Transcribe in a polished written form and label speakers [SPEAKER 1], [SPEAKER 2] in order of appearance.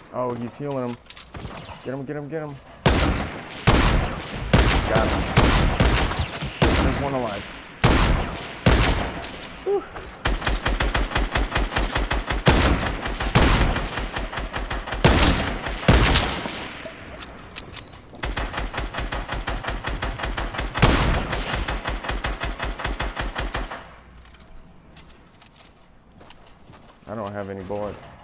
[SPEAKER 1] Oh, he's healing him. Get him, get him, get him. Got him. Shit, there's one alive. Whew. I don't have any bullets.